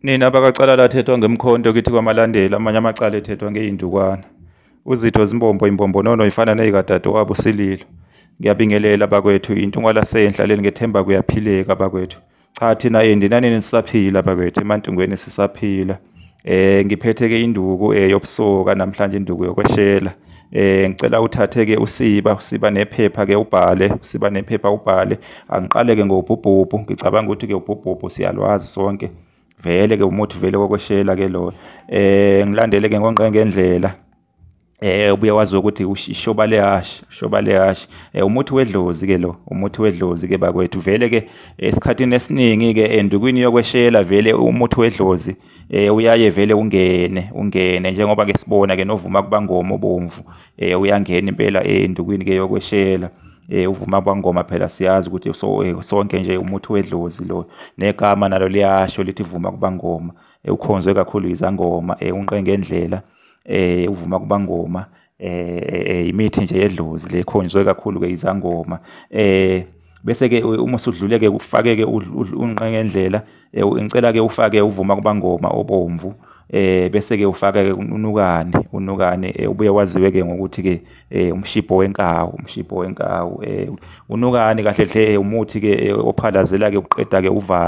Nina bakacala lathethwa ngemkhonto kithi kwamalandela amanye amacala ethethwa ngey'ndukwana. UZitho Zimbombo imbombonono ifana ney'kadade wabo uSililo. Ngiyabingelela bakwethu iNtungwa lasenhla leli ngethemba kuyaphileka bakwethu. Cha thina endinanini sisaphila bakwethu emantungweni sisaphila. Ngiphethe-ke induku yobusoka namhlanje induku yokweshela. Ngicela uthathe-ke usiba nephepha-ke ubhale. Angiqale-ke ngobhubhubhu ngicabanga ukuthi-ke ubhubhubhu siyalwazi sonke. Vele-ke umuthi vele wokweshela-ke lo. Ngilandele-ke ngendlela. Ubuye wazi ukuthi ishoba lehashi. Umuthi wedlozi-ke lo, umuthi wedlozi-ke bakwethu. Vele-ke esikhathini esiningi-ke endukwini yokweshela vele umuthi wedlozi uyaye vele ungene njengoba-ke sibona-ke novuma kubangoma obomvu uyangena impela endukwini-ke yokweshela. Uvuma kubangoma phela siyazi ukuthi sonke nje umuthi wedlozi lo, negama nalo liyasho lithi vuma kubangoma. Ukhonzwe kakhulu izangoma, unqengendlela. Uvuma kubangoma, imithi nje yedlozi le khonzwe kakhulu-ke izangoma. Bese-ke uma usudlule-ke ufake-ke unqengendlela, ngicela-ke ufake uvuma kubangoma obomvu. Bese-ke ufaka-ke unukane ubuye waziwe-ke ngokuthi-ke umshibho wenkawu. Unukane kahle hle umuthi-ke ophalazela-ke uqeda-ke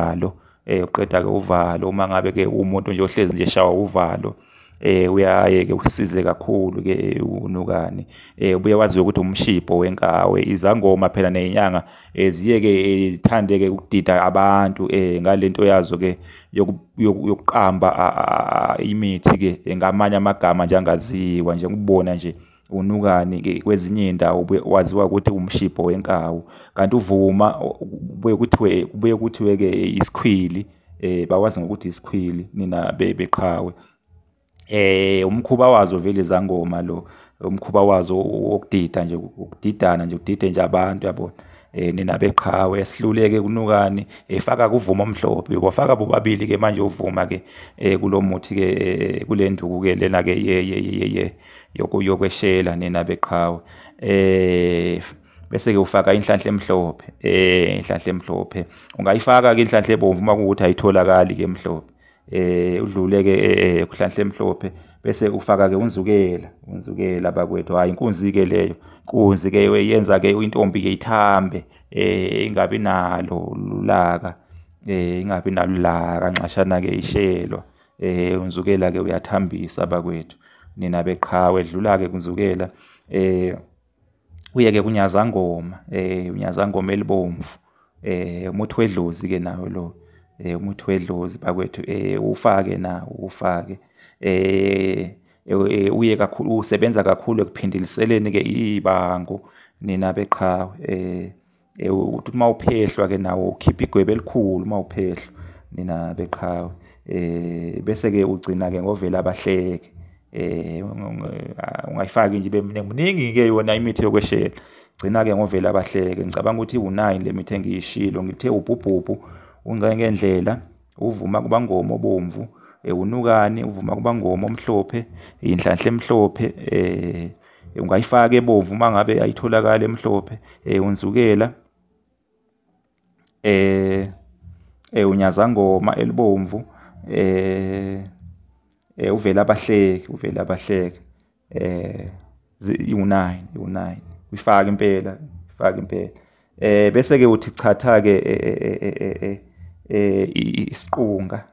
uvalo. Uma ngabe-ke umuntu nje ohlezi nje shawa uvalo, uyaye-ke usize kakhulu-ke unukane. Ubuye waziwe ukuthi umshibho wenkawe. Izangoma phela ney'nyanga ziye-ke zithande-ke ukudida abantu ngalento yazo-ke yokuqamba imithi-ke ngamanye amagama nje angaziwa njengokubona nje unukani-ke kwezinye iy'ndawo waziwa ukuthi umshibho wenkawu. Kanti uvuma kubuye kuthiwe-ke isikhwili, bawazi ngokuthi isikhwili nina beqhawe. Umkhuba wazo vele izangoma lo, umkhuba wazo wokudida nje, ukudidana nje, udide nje abantu yabona. Nina beqhawe esihluleke kunukani faka kuvuma omhlophe, wafaka bobabili-ke manje uvuma-ke kulo muthi-ke kule nduku-ke lena-ke yokweshela nina beqhawe. Bese-ke ufaka inhlanhla emhlophe. Ungayifaka-ke inhlanhla ebomvu uma kuwukuthi ayitholakali-ke emhlophe. Udlule-ke kuhlanhla emhlophe bese ufaka-ke unzukela bakwethu. Hhayi inkunzi-ke leyo. Inkunzi-ke yenza-ke intombi-ke ithambe, ingabi nalo ulaka, nxashana-ke ishelwa. Unzukela-ke uyathambisa bakwethu nina beqhawe. Dlula-ke kunzukela. Uye-ke kunyazangoma, unyazangoma elibomvu. Umuthi wedlozi-ke nawo lo. Umuthi wedlozi bakwethu. Ufake. Uye kakhulu, usebenza kakhulu ekuphindiliseleni-ke ibango nina beqhawe. Uthi uma uphehlwa-ke nawo ukhipha igwebe elikhulu uma uphehlwa nina beqhawe. Bese-ke ugcina-ke ngovela abahleke. Ungayifaki nje mningi-ke yona imithi yokweshela. Gcina-ke ngovela abahleke. Ngicabanga ukuthi u9 le mithi engiyishilo. Ngithe ubhubhubhu, unqengendlela, uvuma kubangoma obomvu, unukani, uvuma kubangoma omhlophe, inhlanhla emhlophe. Ungayifaka ebomvu uma ngabe ayitholakala emhlophe. Unzukela, unyazangoma elibomvu, uvela abahleke. U9 uyifaka impela. Bese-ke uthi chatha-ke isiqunga,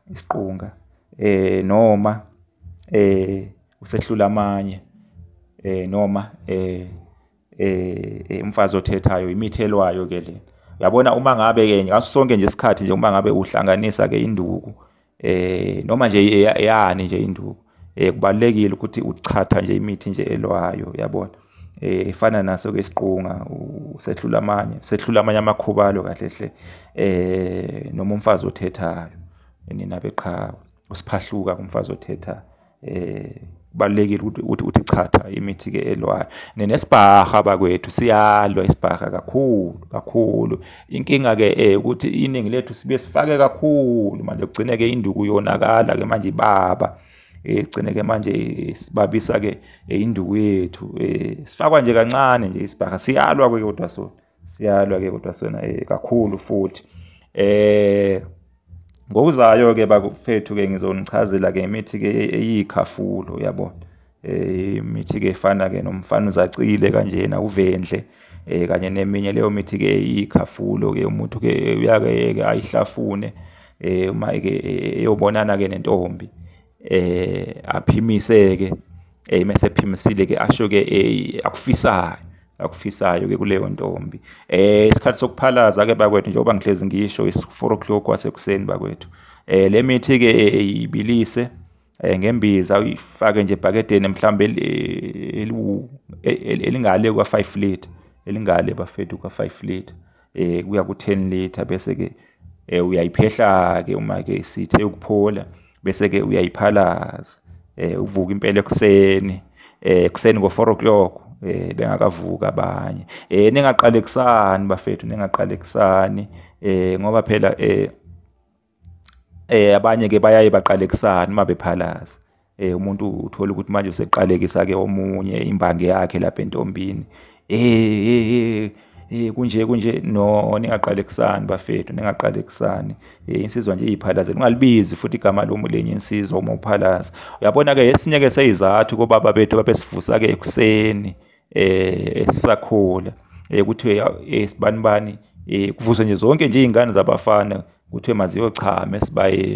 noma usehlula amanye, noma umfazi othethayo, imithi elwayo-ke le. Uyabona uma ngabe-ke ngaso sonke nje isikhathi nje uma ngabe uhlanganisa-ke induku, noma nje yani nje induku, kubalulekile ukuthi uchatha nje imithi nje elwayo yabona. Ifana naso-ke isiqunga, usehlula amanye amakhubalo kahle hle. Noma umfazi othethayo nina beqhawe, usiphahluka kumfazi othethayo. Kubalulekile ukuthi chatha imithi-ke elwayo. Nesibhaha bakwethu siyalwa isibhaha kakhulu. Inkinga-ke ukuthi iningi lethu sibe sifake kakhulu manje kugcine-ke induku yonakala-ke manje ibaba. Gcine-ke manje sibabisa-ke induku yethu. Sifakwa nje kancane nje isibhaha. Siyalwa-ke kodwa sona kakhulu futhi. Ngokuzayo ke bafethu ke ngizonichazela ke imithi ke eyikhafulo yabo. Imithi ke efana ke nomfana uzacile kanjena uvendle kanye neminye leyo mithi ke eyikhafulo ke umuntu ke uyake ayihlafune uma ke eyobonana ke nentombi aphimise ke mase ephimisile ke asho ke akufisayo ke kuleyo ntombi. Isikhathi sokuphalaza ke bakwethu njengoba ngihlezi ngisho 4 o'clock kwasekuseni bakwethu. Le mithi ke ibilise ngembiza uyifake nje ebhakedeni mhlambe elingale kwa5 liter, elingale bafethu kwa5 liter kuya ku10 liter bese ke uyayiphehla ke uma ke isithe ukuphola bese ke uyayiphalaza uvuka impela ekuseni ngo4 o'clock bengakavuka abanye. Ningaqale kusani bafethu, ningaqale kusani ngoba phela abanye ke bayaye baqale kusani uma bephalaza. Umuntu uthola ukuthi manje useqalekisa ke omunye imbangi yakhe lapha entombini. Kunje no, ningaqale kusani bafethu, ningaqale kusani. Insizwa nje iyiphalaze, ungalibizi futhi igama lomulenye insizwa uma uphalaza. Uyabona ke esinye ke seyizathu kobaba bethu babesivusa ke ekuseni esisakhula kuthiwe sibanibani kuvuswe nje zonke nje izingane zabafana kuthiwe maziyochama esibayeni.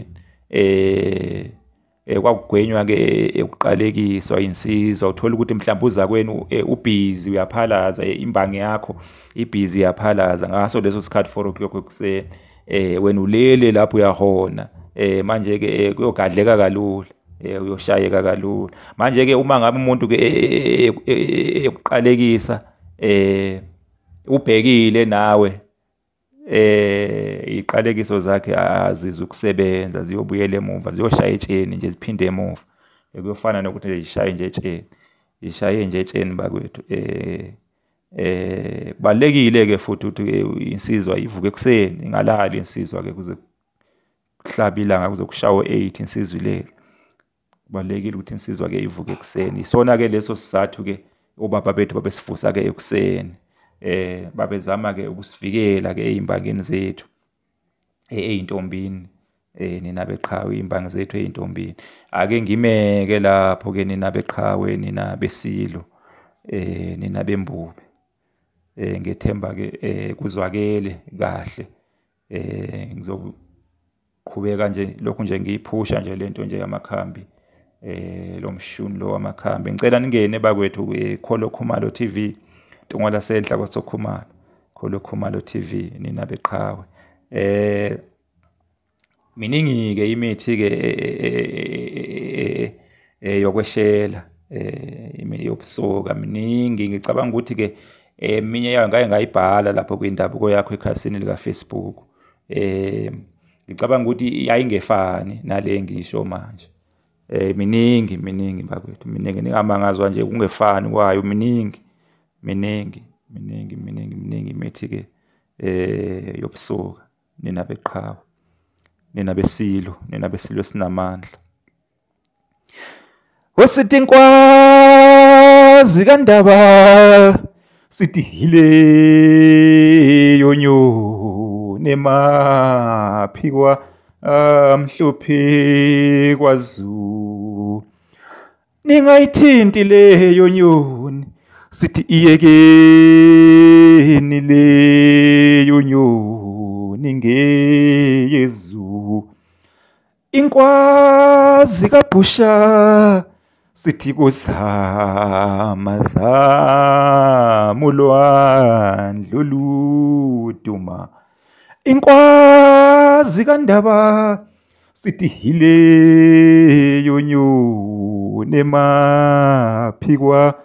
Kwakugwenywa ke ukuqalekiswa insizwa, uthola ukuthi mhlawumbe uza kwenu ubhizi uyaphalaza, imbangi yakho ibhizi iyaphalaza ngaso leso sikhathi 4 o'clock ekuseni. Wena ulele lapho uyahona manje ke kuyogadleka kalula, uyoshayeka kalula. Manje ke uma ngabe umuntu ke ekuqalekisa ubhekile nawe iqalekiso zakhe aziza ukusebenza, ziyobuyela emuva, ziyoshaya etsheni nje ziphinde emuva. Kuyofana nokuthi nje ishaye nje etsheni, ishaye nje etsheni bakwethu. Kubalekile ke futhi ukuthi insizwa ivuke ekuseni, ingalali insizwa ke kuze kuhlabe ilanga kuze kushawe 8 insizwa ile. Kubalekile ukuthi insizwa ke ivuke ekuseni. Isona ke leso sizathu ke obaba bethu babesivusa ke ekuseni. Babezama ke ukusivikela ke ezimbangeni zethu eintombini. Nina beqhawe izimbangi zethu eintombini. Ake ngimeke lapho ke nina beqhawe, nina besilo, nina bembube. Ngethemba ke kuzwakele kahle. Ngizoqhubeka nje lokhu nje ngiyiphusha nje lento nje yamakhambi lo mshuni lo wamakhambi. Ngicela ningene bakwethu KwaSokhumalo TV, iNtungwa lasenhla KwaSokhumalo, KwaSokhumalo TV nina beqhawe. Miningi ke imithi ke yokweshela yobusoka miningi. Ngicabanga ukuthi ke eminye yayo ngake ngayibhala lapho kwindabuko yakho ekhasini lika Facebook. Ngicabanga ukuthi yayingefani nale ngisho manje. Miningi bakwethu, miningi. Ningamangazwa nje kungefani kwayo, miningi imithi ke yobusoka nina beqhawe, nina besilo esinamandla. Wesithi inkwazi kaNdaba sithi hile yonyoni emaphi kwamhlophe kwaZulu. Ningayithinti leyo nyoni sithi iyekeni leyo nyoni ngeyezulu. Inkwazi kaBhusha sithi kuzama ulwandle oluduma. Inkwazi kaNdaba sithi hile yonyoni emaphi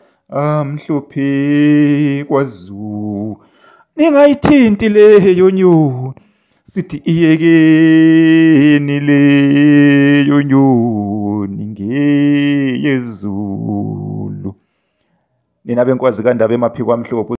kwamhlophe kwaZulu. Ningayithinti leyo nyoni sithi iyekeni leyo nyoni ngeyezulu. Nina benkwazi kaNdaba emaphi kwamhlophe